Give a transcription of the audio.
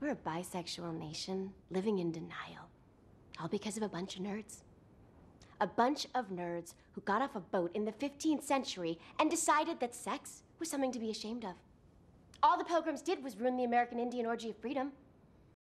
We're a bisexual nation living in denial. All because of a bunch of nerds. A bunch of nerds who got off a boat in the 15th century and decided that sex was something to be ashamed of. All the Pilgrims did was ruin the American Indian orgy of freedom.